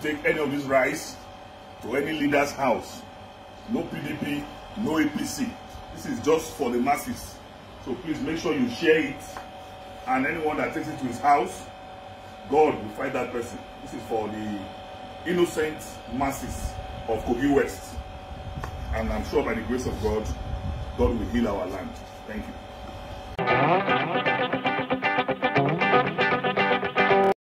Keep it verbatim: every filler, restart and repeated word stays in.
take any of this rice to any leader's house. No P D P, no A P C. This is just for the masses. So please make sure you share it. And anyone that takes it to his house, God will fight that person. This is for the innocent masses of Kogi West. And I'm sure by the grace of God, God will heal our land. Thank you.